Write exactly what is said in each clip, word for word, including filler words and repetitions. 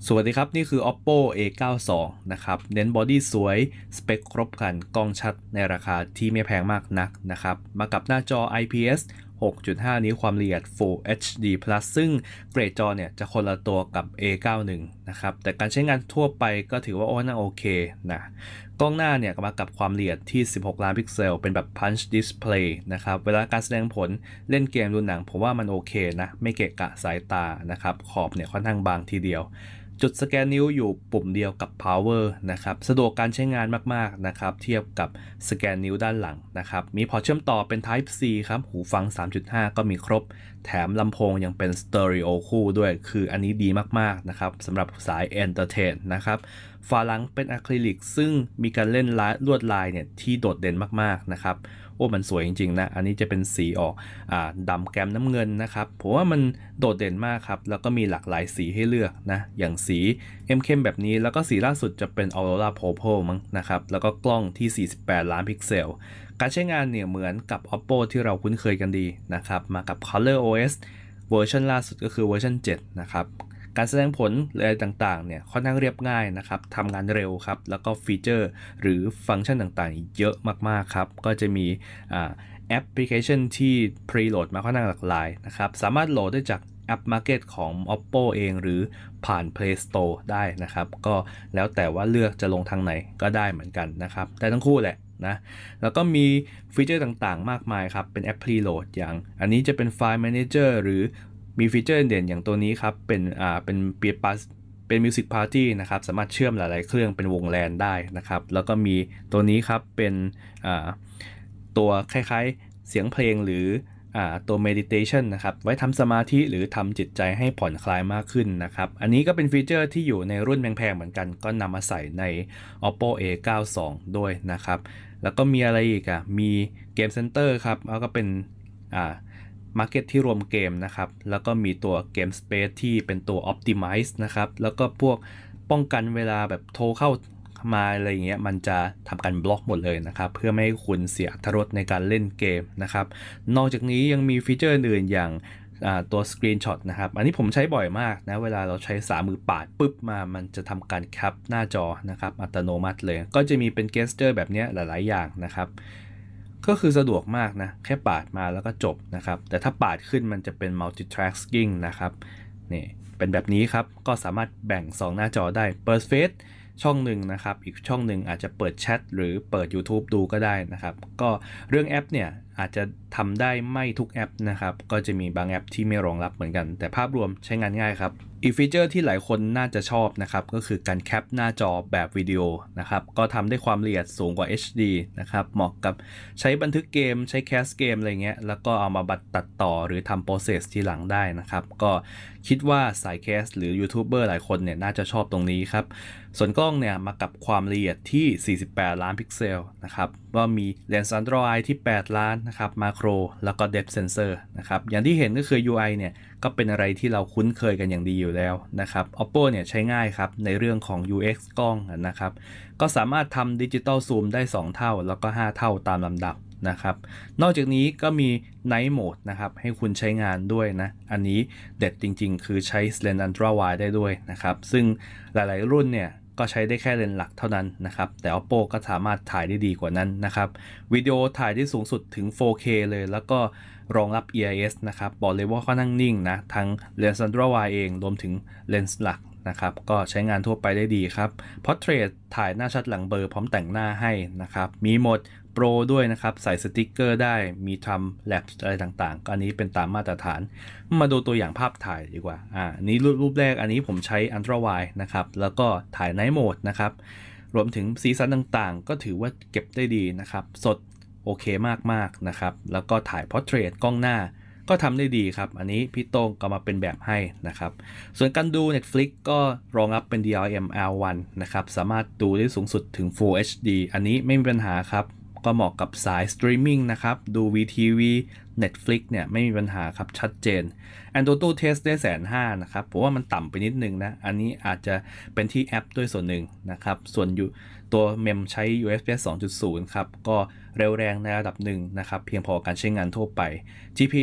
สวัสดีครับนี่คือ Oppo เอ เก้าสิบสอง นะครับเน้นบอดี้สวยสเปคครบครันกล้องชัดในราคาที่ไม่แพงมากนักนะครับมากับหน้าจอ ไอ พี เอส หกจุดห้า นิ้วความละเอียด Full เอช ดี Plus ซึ่งเกรดจอเนี่ยจะคนละตัวกับ เอ เก้าสิบเอ็ด นะครับแต่การใช้งานทั่วไปก็ถือว่าโอ้น่าโอเคนะกล้องหน้าเนี่ยมากับความละเอียดที่สิบหกล้านพิกเซลเป็นแบบ Punch Display นะครับเวลาการแสดงผลเล่นเกมดูหนังผมว่ามันโอเคนะไม่เกะกะสายตานะครับขอบเนี่ยค่อนข้างบางทีเดียวจุดสแกนนิ้วอยู่ปุ่มเดียวกับ Power นะครับสะดวกการใช้งานมากๆนะครับเทียบกับสแกนนิ้วด้านหลังนะครับมีพอร์ตเชื่อมต่อเป็น Type C ครับหูฟัง สามจุดห้า ก็มีครบแถมลำโพงยังเป็น Stereo คู่ด้วยคืออันนี้ดีมากๆนะครับสำหรับสาย Entertain นะครับฝาหลังเป็นอะคริลิกซึ่งมีการเล่นลวดลายเนี่ยที่โดดเด่นมากๆนะครับโอ้มันสวยจริงๆนะอันนี้จะเป็นสีออกอ่าดำแกมน้ำเงินนะครับผมว่ามันโดดเด่นมากครับแล้วก็มีหลากหลายสีให้เลือกนะอย่างสีเข้มๆแบบนี้แล้วก็สีล่าสุดจะเป็น Aurora Purple มั้งนะครับแล้วก็กล้องที่สี่สิบแปดล้านพิกเซลการใช้งานเนี่ยเหมือนกับ Oppo ที่เราคุ้นเคยกันดีนะครับมากับ ColorOS เวอร์ชันล่าสุดก็คือเวอร์ชันเจ็ดนะครับการแสดงผลอะไรต่างๆเนี่ยค่อนข้างเรียบง่ายนะครับทำงานเร็วครับแล้วก็ฟีเจอร์หรือฟังก์ชันต่างๆเยอะมากๆครับก็จะมีแอปพลิเคชันที่พรีโหลดมาค่อนข้างหลากหลายนะครับสามารถโหลดได้จากแอป Market ของ Oppo เองหรือผ่าน Play Store ได้นะครับก็แล้วแต่ว่าเลือกจะลงทางไหนก็ได้เหมือนกันนะครับได้ทั้งคู่แหละนะแล้วก็มีฟีเจอร์ต่างๆมากมายครับเป็นแอป Preload อย่างอันนี้จะเป็น File Manager หรือมีฟีเจอร์เด่นอย่างตัวนี้ครับเป็นอ่าเป็นเปียปัสเป็น Music Party นะครับสามารถเชื่อมหลายๆเครื่องเป็นวงแลนได้นะครับแล้วก็มีตัวนี้ครับเป็นอ่าตัวคล้ายๆเสียงเพลงหรืออ่าตัว meditation นะครับไว้ทำสมาธิหรือทำจิตใจให้ผ่อนคลายมากขึ้นนะครับอันนี้ก็เป็นฟีเจอร์ที่อยู่ในรุ่นแพงๆเหมือนกันก็นำมาใส่ใน Oppo เอ เก้าสิบสอง ด้วยนะครับแล้วก็มีอะไรอีกอ่ะมีเกมเซ็นเตอร์ครับแล้วก็เป็นอ่า Market ที่รวมเกมนะครับแล้วก็มีตัว Game Space ที่เป็นตัว Optimize นะครับแล้วก็พวกป้องกันเวลาแบบโทรเข้ามาอะไรอย่างเงี้ยมันจะทำการบล็อกหมดเลยนะครับเพื่อไม่ให้คุณเสียอรรถรสในการเล่นเกมนะครับนอกจากนี้ยังมีฟีเจอร์อื่นอย่างตัว Screenshot นะครับอันนี้ผมใช้บ่อยมากนะเวลาเราใช้สามมือปาดปุ๊บมามันจะทำการแคปหน้าจอนะครับอัตโนมัติเลยก็จะมีเป็น gesture แบบนี้หลายๆอย่างนะครับก็คือสะดวกมากนะแค่ปาดมาแล้วก็จบนะครับแต่ถ้าปาดขึ้นมันจะเป็น multitasking นะครับนี่เป็นแบบนี้ครับก็สามารถแบ่งสองหน้าจอได้เปิดเฟซช่องหนึ่งนะครับอีกช่องหนึ่งอาจจะเปิดแชทหรือเปิด YouTube ดูก็ได้นะครับก็เรื่องแอปเนี่ยอาจจะทำได้ไม่ทุกแอปนะครับก็จะมีบางแอปที่ไม่รองรับเหมือนกันแต่ภาพรวมใช้งานง่ายครับอีกฟีเจอร์ที่หลายคนน่าจะชอบนะครับก็คือการแคปหน้าจอแบบวิดีโอนะครับก็ทำได้ความละเอียดสูงกว่า เอช ดี นะครับเหมาะกับใช้บันทึกเกมใช้แคสเกมอะไรเงี้ยแล้วก็เอามาบัดตัดต่อหรือทำโปรเซสทีหลังได้นะครับก็คิดว่าสายแคสหรือยูทูบเบอร์หลายคนเนี่ยน่าจะชอบตรงนี้ครับส่วนกล้องเนี่ยมากับความละเอียดที่สี่สิบแปดล้านพิกเซลนะครับก็มีเลนส์อัลตร้าไวด์ที่แปดล้านนะครับมาโครแล้วก็ Depth Sensor นะครับอย่างที่เห็นก็คือ ยู ไอ เนี่ยก็เป็นอะไรที่เราคุ้นเคยกันอย่างดีอยู่แล้วนะครับ Oppo เนี่ยใช้ง่ายครับในเรื่องของ ยู เอ็กซ์ กล้องนะครับก็สามารถทำดิจิตอลซูมได้สองเท่าแล้วก็ห้าเท่าตามลำดับนะครับนอกจากนี้ก็มี Night Mode นะครับให้คุณใช้งานด้วยนะอันนี้เด็ดจริงๆคือใช้ Lens Ultra Wide ได้ด้วยนะครับซึ่งหลายๆรุ่นเนี่ยก็ใช้ได้แค่เลนส์หลักเท่านั้นนะครับแต่ Oppo ก็สามารถถ่ายได้ดีกว่านั้นนะครับวิดีโอถ่ายได้สูงสุดถึง โฟร์เค เลยแล้วก็รองรับ อี ไอ เอส นะครับบอกเลยว่าค่อนข้างนิ่งนะทั้งเลนส์ Ultra Wide เองรวมถึงเลนส์หลักนะครับก็ใช้งานทั่วไปได้ดีครับ Portrait ถ่ายหน้าชัดหลังเบลอพร้อมแต่งหน้าให้นะครับมีโหมดโปรด้วยนะครับใส่สติกเกอร์ได้มีทำแลบอะไรต่างๆก็อันนี้เป็นตามมาตรฐานมาดูตัวอย่างภาพถ่ายดีกว่าอ่านี้รูปรูปแรกอันนี้ผมใช้ Ultra Wide นะครับแล้วก็ถ่าย Night Mode นะครับรวมถึงสีสันต่างๆก็ถือว่าเก็บได้ดีนะครับสดโอเคมากๆนะครับแล้วก็ถ่าย Portrait กล้องหน้าก็ทำได้ดีครับอันนี้พี่โต้งก็มาเป็นแบบให้นะครับส่วนการดู Netflix ก็รองรับเป็น ดี อาร์ เอ็ม แอล วัน นะครับสามารถดูได้สูงสุดถึง Full เอช ดี อันนี้ไม่มีปัญหาครับก็เหมาะกับสายสตรีมมิ่งนะครับดู วี ที วี Netflix เนี่ยไม่มีปัญหาครับชัดเจน Antutu Test ได้แสนห้านะครับผมว่ามันต่ำไปนิดนึงนะอันนี้อาจจะเป็นที่แอปด้วยส่วนหนึ่งนะครับส่วนอยู่ตัวเมมใช้ ยู เอฟ เอส สองจุดศูนย์ ครับก็เร็วแรงในระดับหนึ่งนะครับเพียงพอการใช้งานทั่วไป จี พี เอส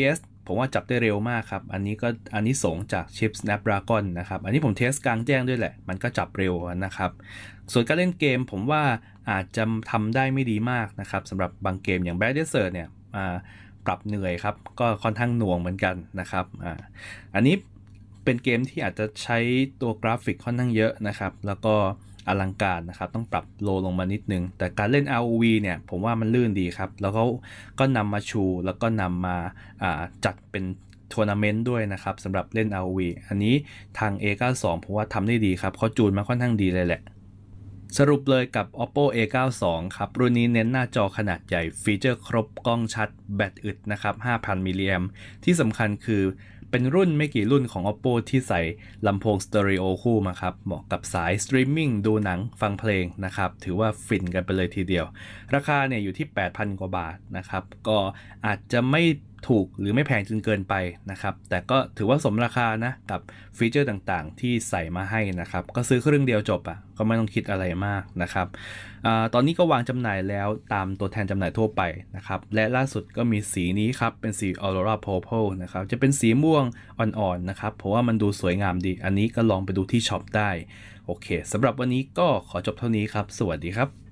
ผมว่าจับได้เร็วมากครับอันนี้ก็อันนี้ส่งจากชิป Snapdragon นะครับอันนี้ผมเทสกลางแจ้งด้วยแหละมันก็จับเร็วนะครับส่วนการเล่นเกมผมว่าอาจจะทำได้ไม่ดีมากนะครับสำหรับบางเกมอย่าง Bad Desert เนี่ยปรับเหนื่อยครับก็ค่อนข้างหน่วงเหมือนกันนะครับอ่าอันนี้เป็นเกมที่อาจจะใช้ตัวกราฟิกค่อนข้างเยอะนะครับแล้วก็อลังการนะครับต้องปรับโลลงมานิดนึงแต่การเล่น อาร์ โอ วี เนี่ยผมว่ามันลื่นดีครับแล้วเขาก็นำมาชูแล้วก็นำมาจัดเป็นทัวร์นาเมนต์ด้วยนะครับสำหรับเล่น อาร์ โอ วี อันนี้ทาง เอ เก้าสิบสอง ผมว่าทำได้ดีครับเขาจูนมาค่อนข้างดีเลยแหละสรุปเลยกับ Oppo เอ เก้าสิบสอง ครับรุ่นนี้เน้นหน้าจอขนาดใหญ่ฟีเจอร์ครบกล้องชัดแบตอึดนะครับ ห้าพัน มิลลิแอมป์ที่สำคัญคือเป็นรุ่นไม่กี่รุ่นของ Oppo ที่ใส่ลำโพงสเตอริโอคู่มาครับเหมาะกับสายสตรีมมิ่งดูหนังฟังเพลงนะครับถือว่าฟินกันไปเลยทีเดียวราคาเนี่ยอยู่ที่ แปดพัน กว่าบาทนะครับก็อาจจะไม่ถูกหรือไม่แพงจนเกินไปนะครับแต่ก็ถือว่าสมราคานะกับฟีเจอร์ต่างๆที่ใส่มาให้นะครับก็ซื้อเครื่องเดียวจบอ่ะก็ไม่ต้องคิดอะไรมากนะครับอ่าตอนนี้ก็วางจำหน่ายแล้วตามตัวแทนจำหน่ายทั่วไปนะครับและล่าสุดก็มีสีนี้ครับเป็นสี Aurora Purple นะครับจะเป็นสีม่วงอ่อนๆนะครับเพราะว่ามันดูสวยงามดีอันนี้ก็ลองไปดูที่ช็อปได้โอเคสำหรับวันนี้ก็ขอจบเท่านี้ครับสวัสดีครับ